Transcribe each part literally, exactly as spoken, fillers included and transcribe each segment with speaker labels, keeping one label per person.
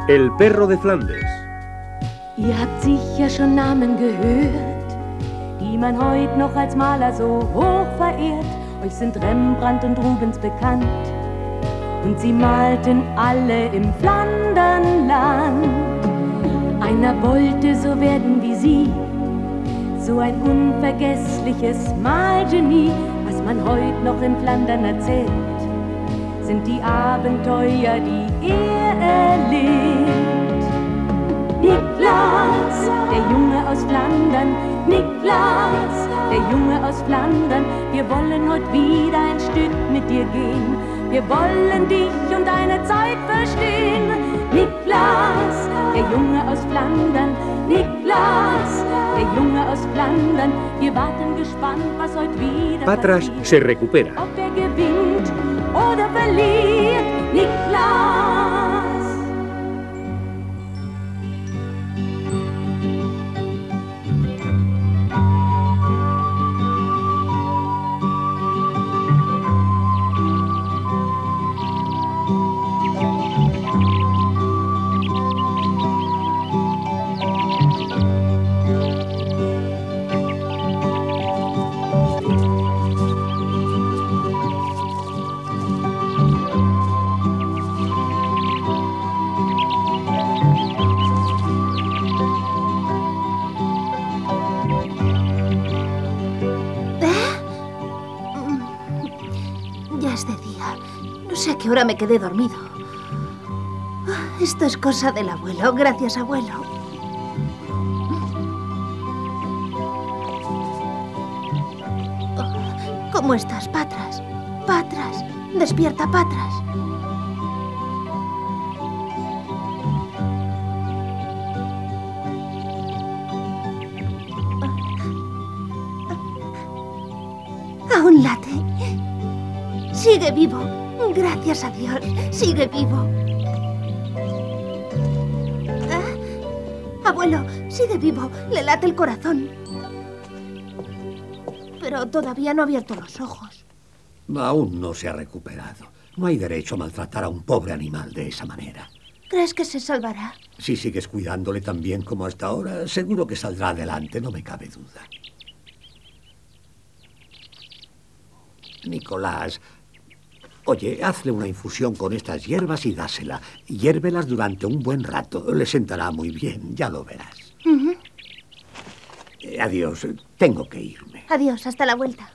Speaker 1: El perro de Flandes.
Speaker 2: Ihr habt sicher schon Namen gehört, die man heut noch als Maler so hoch verehrt. Euch sind Rembrandt und Rubens bekannt, und sie malten alle im Flandernland. Einer wollte so werden wie sie, so ein unvergessliches Malgenie. Was man heut noch in Flandern erzählt, sind die Abenteuer, die er erlebt. Niklas, der Junge aus Flandern, Niklas, der Junge aus Flandern, wir wollen heute wieder ein Stück mit dir gehen. Wir wollen dich und deine Zeit verstehen. Niklas, der Junge aus Flandern, Niklas, der Junge aus Flandern, wir warten gespannt, was heute wieder
Speaker 1: Patras
Speaker 2: passiert.
Speaker 1: se recupera.
Speaker 2: Ob er gewinnt oder verliert, Niklas.
Speaker 3: Ahora me quedé dormido. Esto es cosa del abuelo. Gracias, abuelo. ¿Cómo estás, Patras? Patras, despierta, Patras. Aún late. Sigue vivo. Gracias a Dios, sigue vivo. ¿Ah? Abuelo, sigue vivo, le late el corazón. Pero todavía no ha abierto los ojos.
Speaker 4: Aún no se ha recuperado. No hay derecho a maltratar a un pobre animal de esa manera.
Speaker 3: ¿Crees que se salvará?
Speaker 4: Si sigues cuidándole tan bien como hasta ahora, seguro que saldrá adelante, no me cabe duda. Nicolás... Oye, hazle una infusión con estas hierbas y dásela. Hiérvelas durante un buen rato. Le sentará muy bien, ya lo verás.
Speaker 3: Uh-huh.
Speaker 4: eh, adiós, tengo que irme.
Speaker 3: Adiós, hasta la vuelta.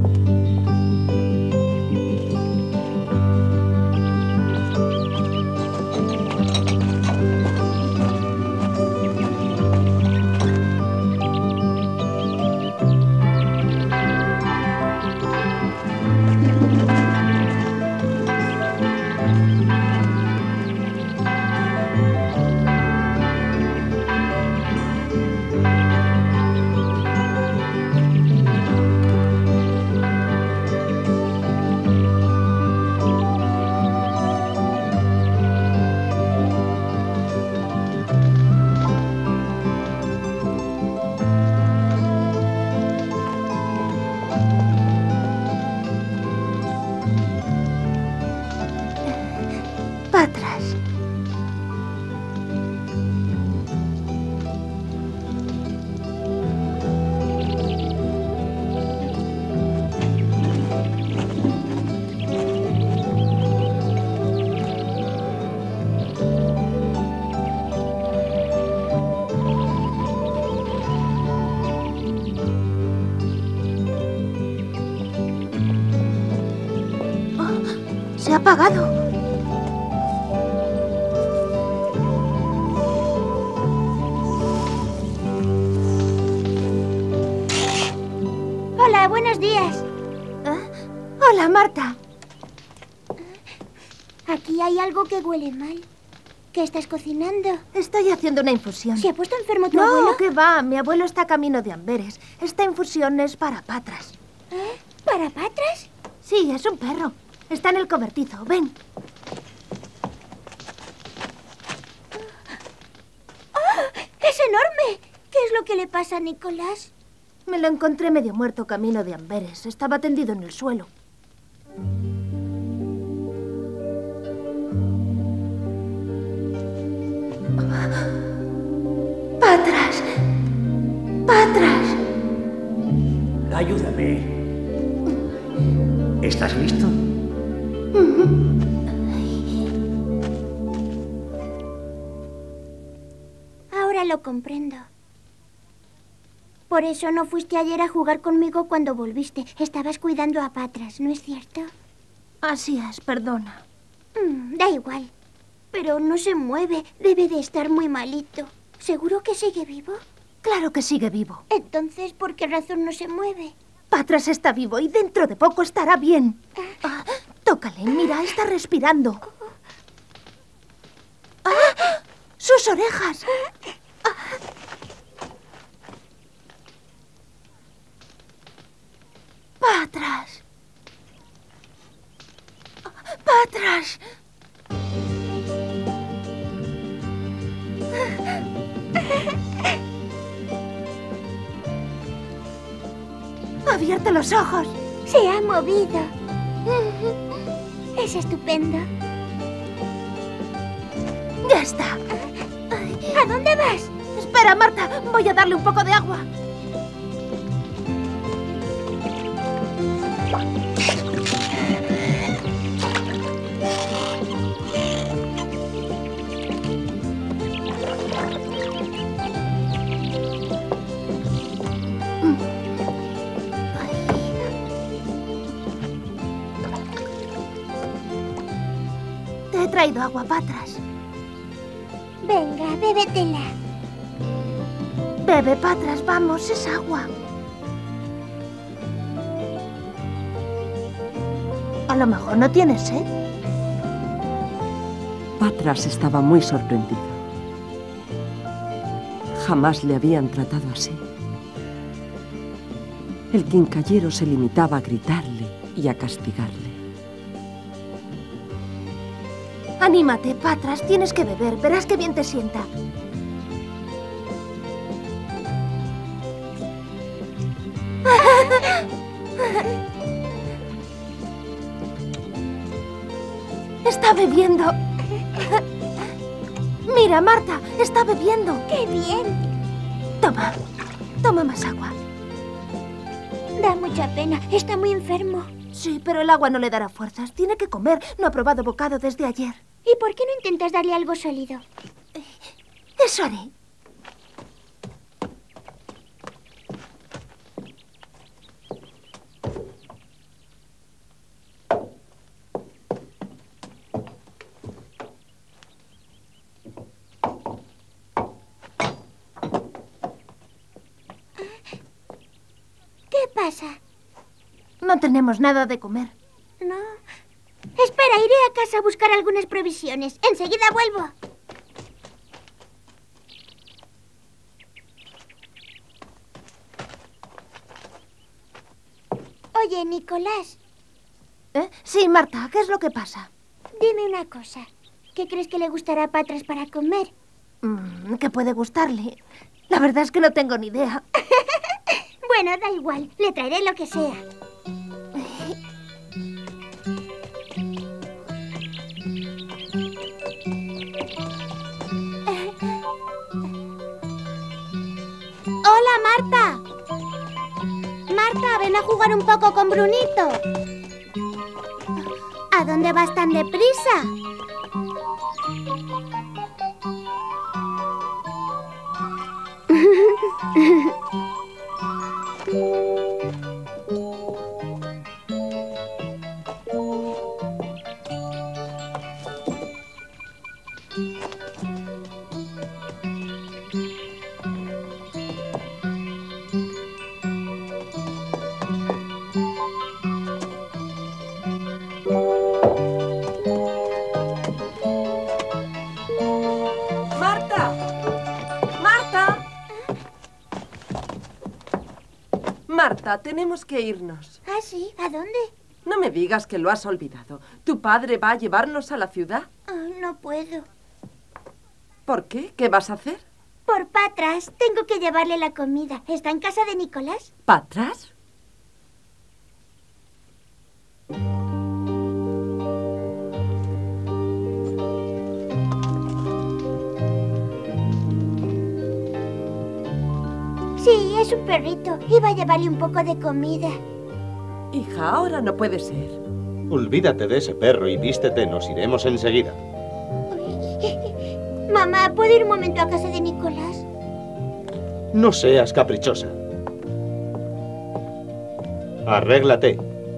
Speaker 3: Se ha apagado.
Speaker 5: Hola, buenos días.
Speaker 3: ¿Eh? Hola, Marta.
Speaker 5: Aquí hay algo que huele mal. ¿Qué estás cocinando?
Speaker 3: Estoy haciendo una infusión.
Speaker 5: ¿Se ha puesto enfermo tu
Speaker 3: no,
Speaker 5: abuelo?
Speaker 3: No, ¿qué va? Mi abuelo está camino de Amberes. Esta infusión es para Patras.
Speaker 5: ¿Eh? ¿Para Patras?
Speaker 3: Sí, es un perro. Está en el cobertizo. Ven.
Speaker 5: ¡Oh! ¡Es enorme! ¿Qué es lo que le pasa a Nicolás?
Speaker 3: Me lo encontré medio muerto camino de Amberes. Estaba tendido en el suelo.
Speaker 4: ayúdame. ¿Estás listo?
Speaker 5: Ahora lo comprendo. Por eso no fuiste ayer a jugar conmigo cuando volviste. Estabas cuidando a Patras, ¿no es cierto?
Speaker 3: Así es, perdona.
Speaker 5: Mm, da igual. Pero no se mueve. Debe de estar muy malito. ¿Seguro que sigue vivo?
Speaker 3: Claro que sigue vivo.
Speaker 5: Entonces, ¿por qué razón no se mueve?
Speaker 3: Patras está vivo y dentro de poco estará bien. Ah, tócale, mira, está respirando. ¡Ah! ¡Sus orejas! ¡Patras! ¡Patras! ¡Ha abierto los ojos!
Speaker 5: Se ha movido. Es estupendo.
Speaker 3: ¡Ya está!
Speaker 5: ¿A dónde vas?
Speaker 3: Espera, Marta. Voy a darle un poco de agua. Te he traído agua, Patras.
Speaker 5: Venga, bébetela.
Speaker 3: Bebe, Patras, vamos, es agua. A lo mejor no tienes sed.
Speaker 1: Patras estaba muy sorprendido. Jamás le habían tratado así. El quincallero se limitaba a gritarle y a castigarle.
Speaker 3: Anímate, Patras, tienes que beber. Verás qué bien te sienta. Está bebiendo. Mira, Marta, está bebiendo.
Speaker 5: ¡Qué bien!
Speaker 3: Toma, toma más agua.
Speaker 5: Da mucha pena. Está muy enfermo.
Speaker 3: Sí, pero el agua no le dará fuerzas. Tiene que comer. No ha probado bocado desde ayer.
Speaker 5: ¿Y por qué no intentas darle algo sólido?
Speaker 3: Eso haré.
Speaker 5: ¿Qué pasa?
Speaker 3: No tenemos nada de comer.
Speaker 5: No. Espera, iré a casa a buscar algunas provisiones. Enseguida vuelvo. Oye, Nicolás.
Speaker 3: ¿Eh? Sí, Marta, ¿qué es lo que pasa?
Speaker 5: Dime una cosa. ¿Qué crees que le gustará a Patras para comer?
Speaker 3: Mm, ¿qué puede gustarle? La verdad es que no tengo ni idea.
Speaker 5: Bueno, da igual. Le traeré lo que sea. Hola, Marta. Marta, ven a jugar un poco con Brunito. ¿A dónde vas tan deprisa?
Speaker 1: ¡Marta! ¡Marta! Marta, tenemos que irnos.
Speaker 5: ¿Ah, sí? ¿A dónde?
Speaker 1: No me digas que lo has olvidado. ¿Tu padre va a llevarnos a la ciudad?
Speaker 5: Oh, no puedo.
Speaker 1: ¿Por qué? ¿Qué vas a hacer?
Speaker 5: Por Patras, tengo que llevarle la comida. ¿Está en casa de Nicolás?
Speaker 1: ¿Patras?
Speaker 5: Sí, es Es un perrito. Iba a llevarle un poco de comida.
Speaker 1: Hija, ahora no puede ser.
Speaker 6: Olvídate de ese perro y vístete. Nos iremos enseguida.
Speaker 5: Mamá, ¿puedo ir un momento a casa de Nicolás?
Speaker 6: No seas caprichosa. Arréglate.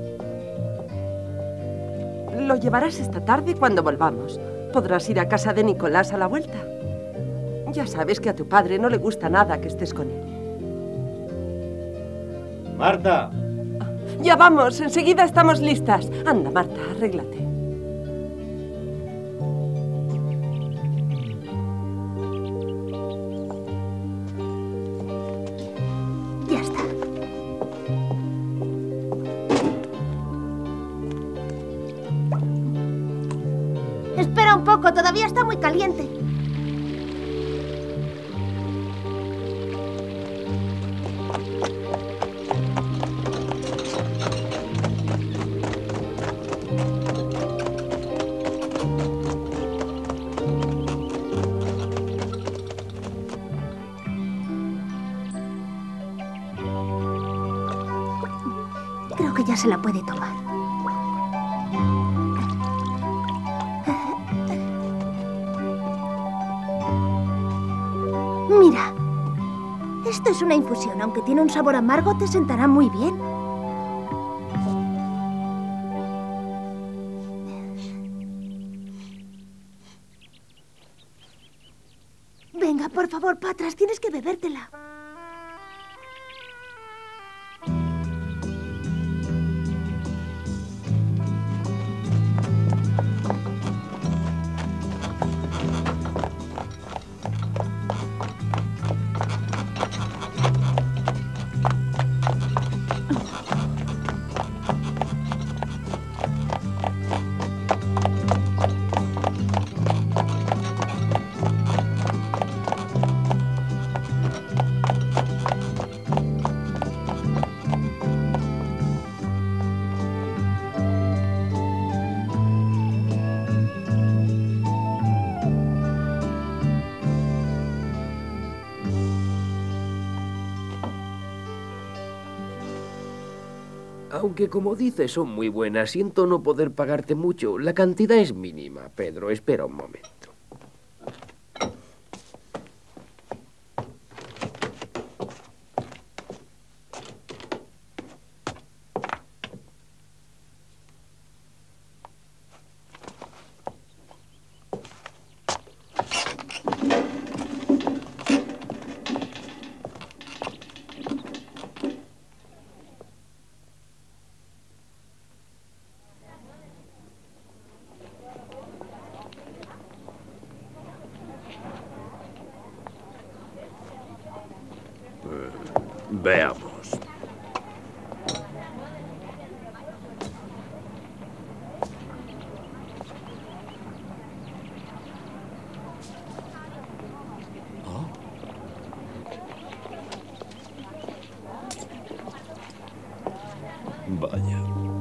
Speaker 1: Lo llevarás esta tarde cuando volvamos. Podrás ir a casa de Nicolás a la vuelta. Ya sabes que a tu padre no le gusta nada que estés con él.
Speaker 6: ¡Marta!
Speaker 1: Ya vamos, enseguida estamos listas. Anda, Marta, arréglate.
Speaker 3: Ya está. Espera un poco, todavía está muy caliente. Creo que ya se la puede tomar. Mira, esto es una infusión. Aunque tiene un sabor amargo, te sentará muy bien. Venga, por favor, Patras, tienes que bebértela.
Speaker 7: Aunque, como dices, son muy buenas, siento no poder pagarte mucho. La cantidad es mínima, Pedro. Espera un momento. Veamos. Vaya.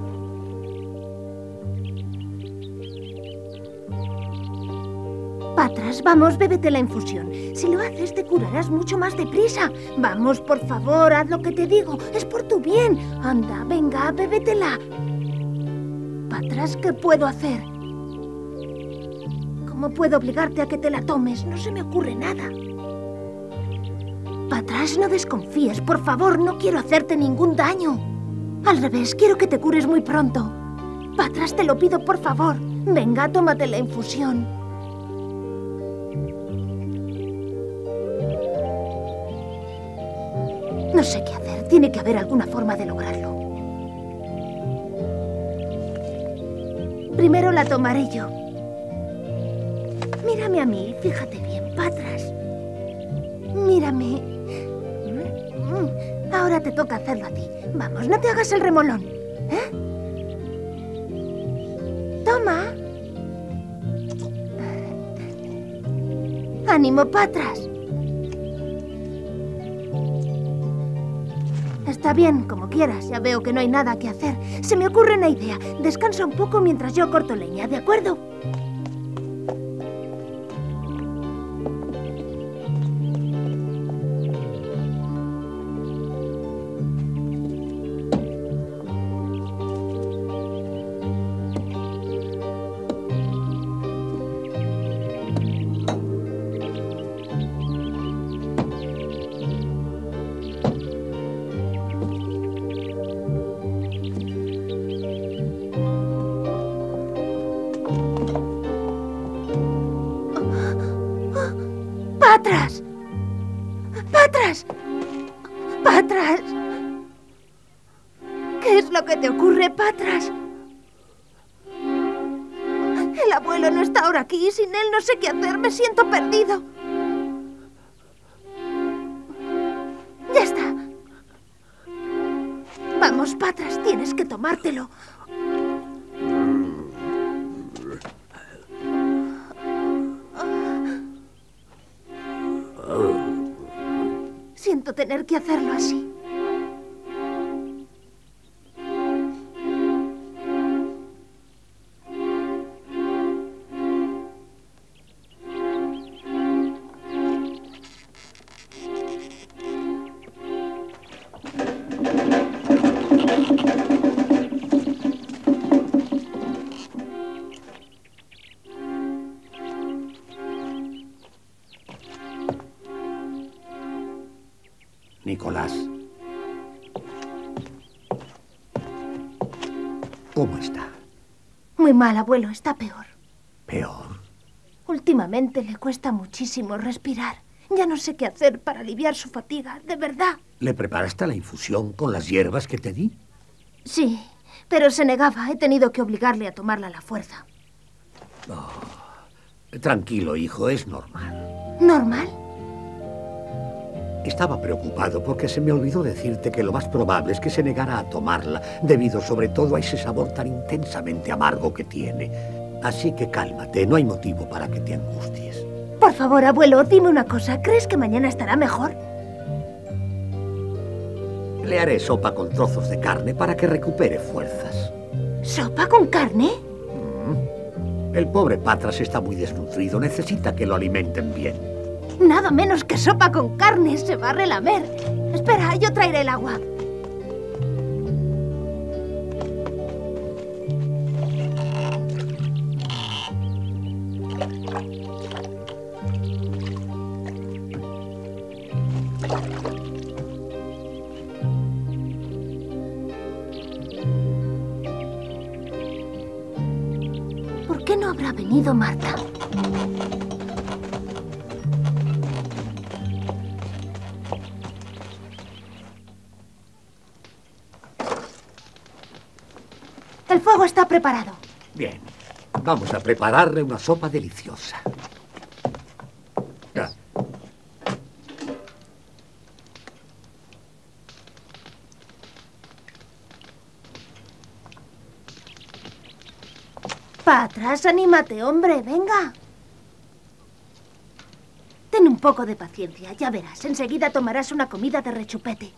Speaker 3: Patras, vamos, bébete la infusión. Si lo haces, te curarás mucho más deprisa. Vamos, por favor, haz lo que te digo. Es por tu bien. Anda, venga, bébetela. Patras, ¿qué puedo hacer? ¿Cómo puedo obligarte a que te la tomes? No se me ocurre nada. Patras, no desconfíes, por favor. No quiero hacerte ningún daño. Al revés, quiero que te cures muy pronto. Patras, te lo pido, por favor. Venga, tómate la infusión. No sé qué hacer. Tiene que haber alguna forma de lograrlo. Primero la tomaré yo. Mírame a mí. Fíjate bien, Patras. Mírame. Ahora te toca hacerlo a ti. Vamos, no te hagas el remolón. ¿Eh? Toma. Ánimo, Patras. Está bien, como quieras. Ya veo que no hay nada que hacer. Se me ocurre una idea. Descansa un poco mientras yo corto leña, ¿de acuerdo? ¡Patras! ¡Patras! ¡Patras! ¿Qué es lo que te ocurre, Patras? El abuelo no está ahora aquí y sin él no sé qué hacer. Me siento perdido. Ya está. Vamos, Patras, tienes que tomártelo. Siento tener que hacerlo así.
Speaker 4: Nicolás. ¿Cómo está?
Speaker 3: Muy mal, abuelo. Está peor.
Speaker 4: ¿Peor?
Speaker 3: Últimamente le cuesta muchísimo respirar. Ya no sé qué hacer para aliviar su fatiga, de verdad.
Speaker 4: ¿Le preparaste la infusión con las hierbas que te di?
Speaker 3: Sí, pero se negaba. He tenido que obligarle a tomarla a la fuerza.
Speaker 4: Oh, tranquilo, hijo, es normal.
Speaker 3: ¿Normal?
Speaker 4: Estaba preocupado porque se me olvidó decirte que lo más probable es que se negara a tomarla, debido sobre todo a ese sabor tan intensamente amargo que tiene. Así que cálmate, no hay motivo para que te angusties.
Speaker 3: Por favor, abuelo, dime una cosa. ¿Crees que mañana estará mejor?
Speaker 4: Le haré sopa con trozos de carne para que recupere fuerzas.
Speaker 3: ¿Sopa con carne?
Speaker 4: Mm. El pobre Patras está muy desnutrido, necesita que lo alimenten bien.
Speaker 3: Nada menos que sopa con carne, se va a relamer. Espera, yo traeré el agua. ¿Por qué no habrá venido Marta? El fuego está preparado.
Speaker 4: Bien, vamos a prepararle una sopa deliciosa. Ya.
Speaker 3: Patras, anímate, hombre, venga. Ten un poco de paciencia, ya verás. Enseguida tomarás una comida de rechupete.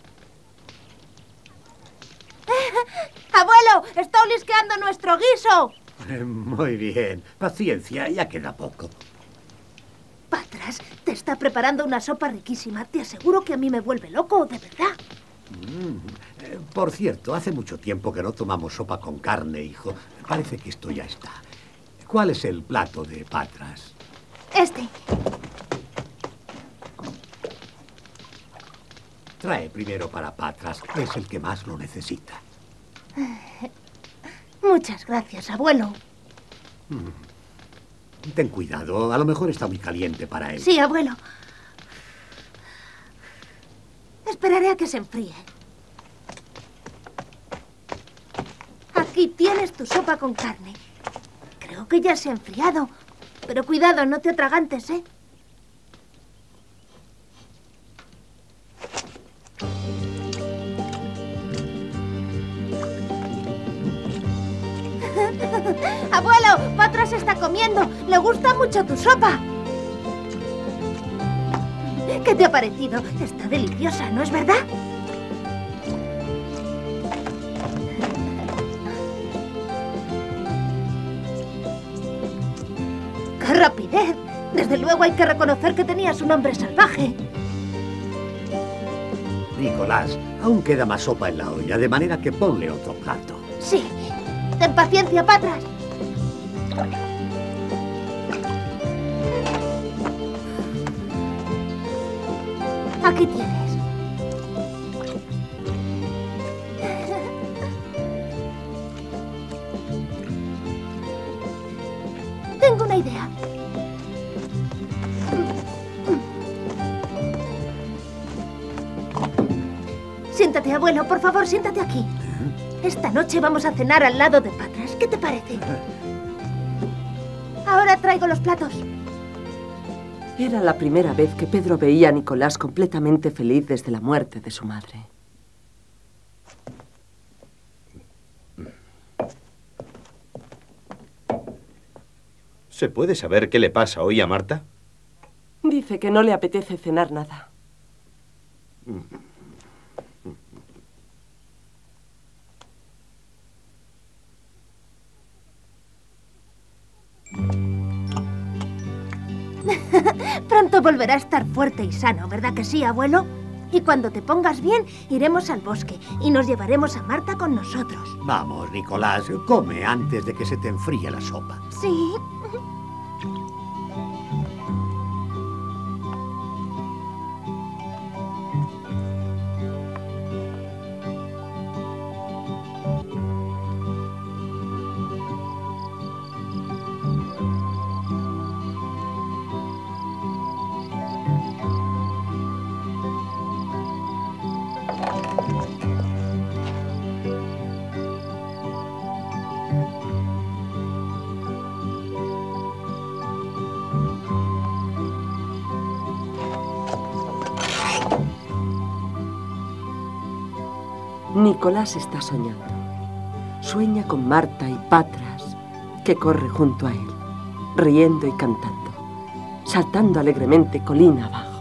Speaker 3: ¡Abuelo! ¡Está olisqueando nuestro guiso!
Speaker 4: Eh, muy bien. Paciencia, ya queda poco.
Speaker 3: Patras, te está preparando una sopa riquísima. Te aseguro que a mí me vuelve loco, de verdad.
Speaker 4: Mm. Eh, por cierto, hace mucho tiempo que no tomamos sopa con carne, hijo. Parece que esto ya está. ¿Cuál es el plato de Patras?
Speaker 3: Este.
Speaker 4: Trae primero para Patras, es el que más lo necesita.
Speaker 3: Muchas gracias, abuelo.
Speaker 4: Mm. Ten cuidado, a lo mejor está muy caliente para él.
Speaker 3: Sí, abuelo. Esperaré a que se enfríe. Aquí tienes tu sopa con carne. Creo que ya se ha enfriado. Pero cuidado, no te atragantes, ¿eh? ¡Abuelo! Patras está comiendo. Le gusta mucho tu sopa. ¿Qué te ha parecido? Está deliciosa, ¿no es verdad? ¡Qué rapidez! Desde luego hay que reconocer que tenías un hombre salvaje.
Speaker 4: Nicolás, aún queda más sopa en la olla, de manera que ponle otro plato.
Speaker 3: Sí. Ten paciencia, Patras. Aquí tienes. Tengo una idea. Siéntate, abuelo, por favor, siéntate aquí. Esta noche vamos a cenar al lado de Patras. ¿Qué te parece? Ahora traigo los platos.
Speaker 1: Era la primera vez que Pedro veía a Nicolás completamente feliz desde la muerte de su madre.
Speaker 6: ¿Se puede saber qué le pasa hoy a Marta?
Speaker 1: Dice que no le apetece cenar nada.
Speaker 3: Pronto volverá a estar fuerte y sano, ¿verdad que sí, abuelo? Y cuando te pongas bien, iremos al bosque y nos llevaremos a Marta con nosotros.
Speaker 4: Vamos, Nicolás, come antes de que se te enfríe la sopa.
Speaker 3: Sí.
Speaker 1: Nicolás está soñando. Sueña con Marta y Patras, que corre junto a él, riendo y cantando, saltando alegremente colina abajo.